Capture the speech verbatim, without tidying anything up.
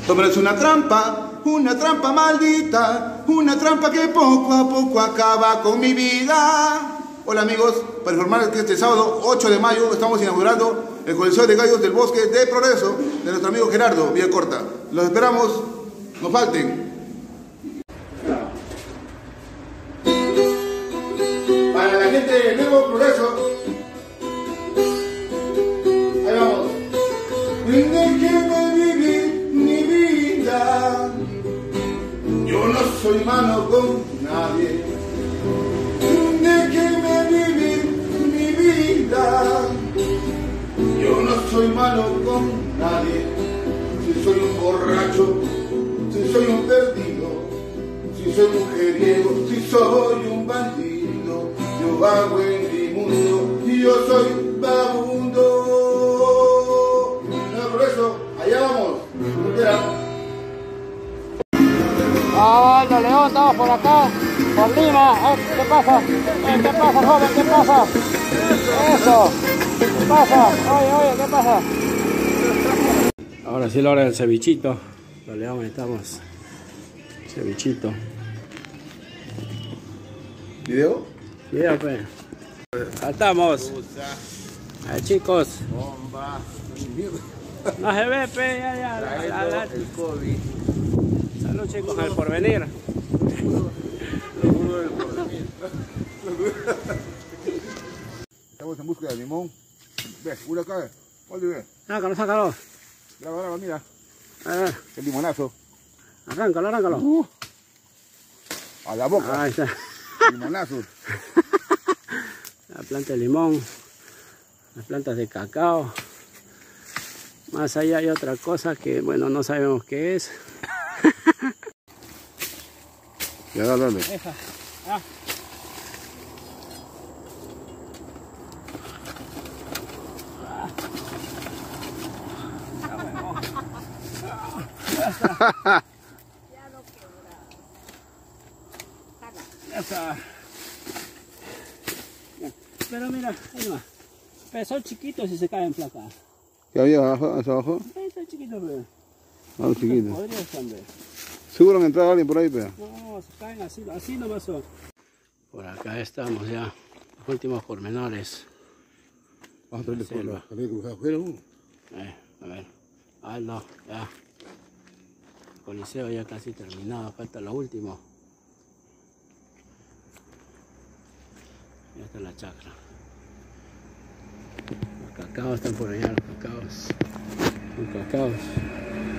Hombre, es una trampa, una trampa maldita, una trampa que poco a poco acaba con mi vida. Hola amigos, para informarles que este sábado ocho de mayo estamos inaugurando el Coliseo de Gallos del Bosque de Progreso de nuestro amigo Gerardo Villacorta. Los esperamos, no falten. Para la gente de Nuevo Progreso, ahí vamos. Déjeme vivir mi vida, yo no soy malo con nadie. Déjeme vivir mi vida, yo no soy malo con nadie. Si soy un borracho, si soy un perdido, si soy un mujeriego, si soy un bandido, yo hago en mi mundo y yo soy vagabundo. No, por eso, allá vamos. Ah, León, estamos por acá, por Lima. Eh, ¿Qué pasa? Eh, ¿Qué pasa, joven? ¿Qué pasa? Eso. ¿Qué pasa? Oye, oye, ¿qué pasa? Ahora sí la hora del cevichito. Los León, estamos. Cevichito. ¿Video? Video, pues. Acá estamos. Ahí, chicos. Bomba. No se ve, pe, ya, ya. La, la, la. El COVID. Salud, chicos, al porvenir. Estamos en búsqueda de limón. Ve, una acá. ¿Cuál ve? Sácalo, sácalo. Graba, graba, mira. A ver, El limonazo. arráncalo, arráncalo. Uh, a la boca. Ahí está. Limonazo. La planta de limón. Las plantas de cacao. Más allá hay otra cosa que, bueno, no sabemos qué es. Ya, dale, dale. Esa. Ah. Ya está. Pero mira, ahí va. Pero son chiquitos y se caen placa. ¿Qué había abajo? ¿Hacia abajo? Ahí está chiquito, pero. Ah, chiquito. Podría estar, hombre. ¿Seguro han entrado alguien por ahí, pero? No, se caen así, así nomás son. Por acá estamos ya, los últimos pormenores. Vamos a traerle por la carrera cruzada. ¿Quieren uno? Eh, a ver, Aldo, ya. El coliseo ya casi terminado, falta lo último. Ya está la chacra. Los cacaos están por allá, los cacaos. Los cacaos.